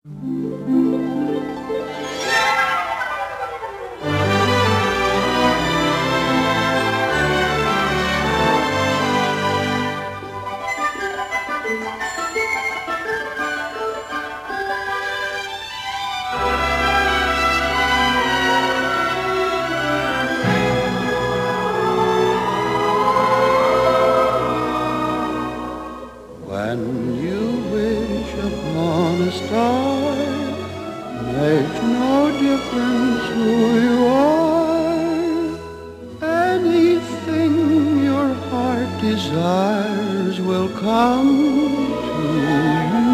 When you wish upon a star, makes no difference who you are. Anything your heart desires will come to you.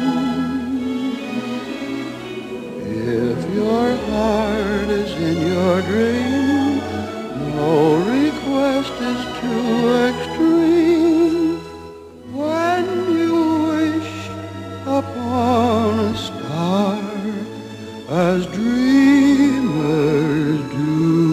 If your heart is in your dream, no request is too extreme. When you wish upon a star, as dreamers do.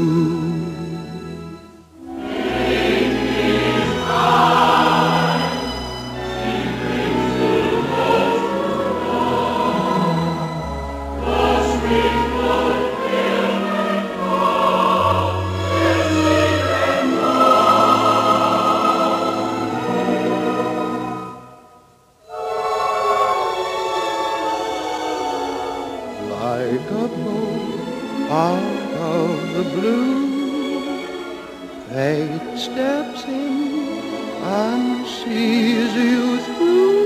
Like a boat out of the blue, fate steps in and sees you through.